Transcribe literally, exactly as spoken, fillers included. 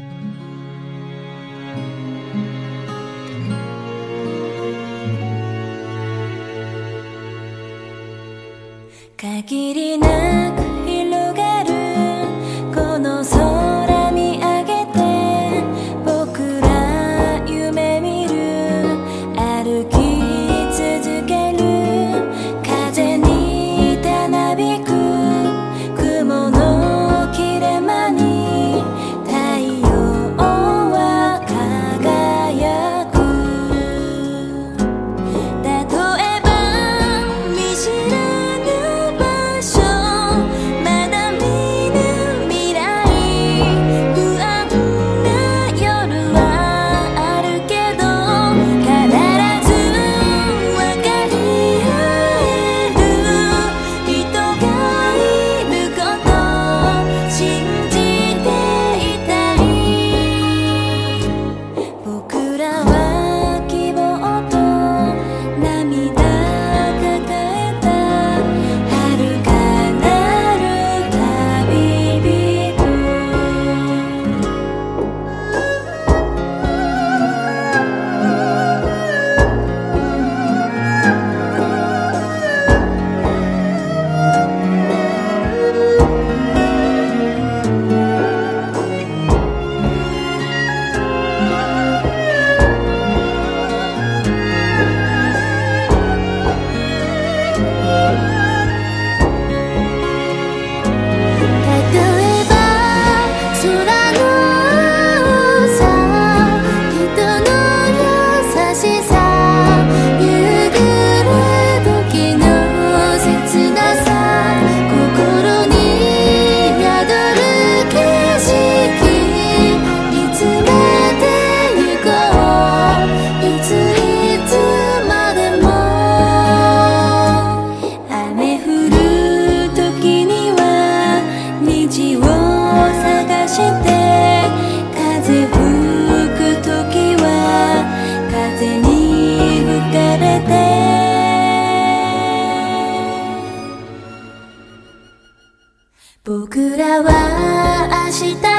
限りなく広がるこの空見上げて僕ら夢見る歩き続ける風にたなびく雲の切れ間に太陽は輝く例えば見知らぬ場所まだ見ぬ未来不安な夜はあるけど必ず分かり合える人がいること信じていたい僕らは希望と涙抱えた遥かなる旅人例えば空の青さ人の優しさ夕暮れ時の切なさ心に宿る景色見つめてゆこういついつまでも雨降る時には虹を探して風吹く時は風に吹かれて僕らは明日